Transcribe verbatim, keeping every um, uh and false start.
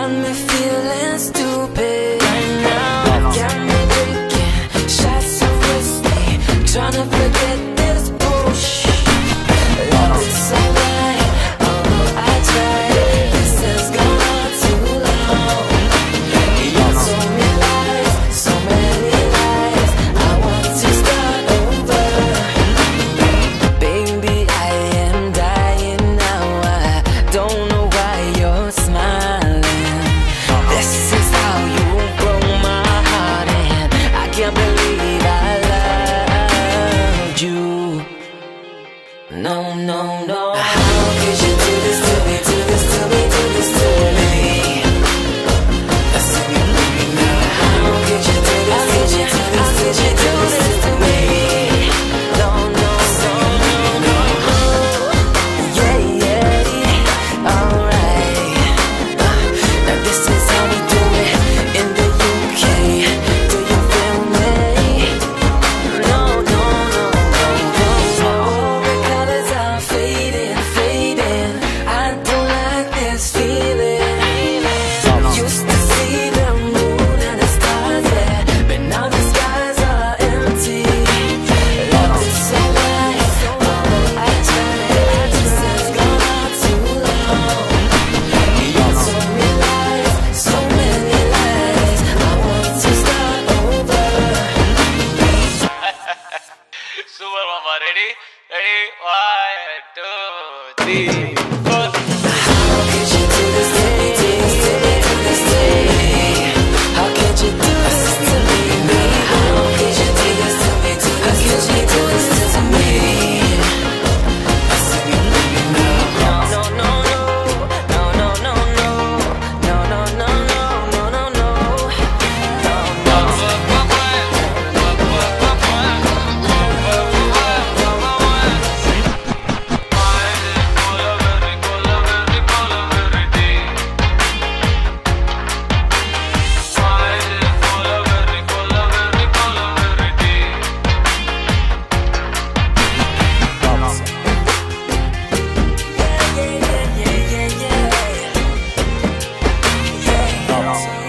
got me feeling stupid right now. Got me drinking shots of whiskey, trying to forget this bullshit. Love is so right, although I tried. This has gone on too long. You told me lies, so many lies. I want to start over. Baby, I am dying now. I don't know why you're smiling. This is how you broke my heart, and I can't believe I loved you. No, no, no. How could you do this to me, do this to me, do this to me? Listen, you make me now. How could you do this to me, do this to me, do this to me? No, no, no, no, no. Yeah, yeah, alright. Uh, now this is how we do it in the U K. Do you feel me? No, no, no, no, no, no. All the colors are fading, fading. I don't like this feeling. Used to see the moon and the stars there, but now the skies are empty. Love is so right, although I tried. This has gone on too long. You told me lies, so many lies. I want to start over. Super Mama, ready? Ready? One, two, three, four. How could you do this to me, do this to me, do this to me? How could you do this to me, me? How could you do this to me, do this to me, do this to me? Listen, you make me know. No, no, no, no, no, no, no, no, no, no, no, no, no, no, no, yeah, yeah, yeah, yeah, yeah.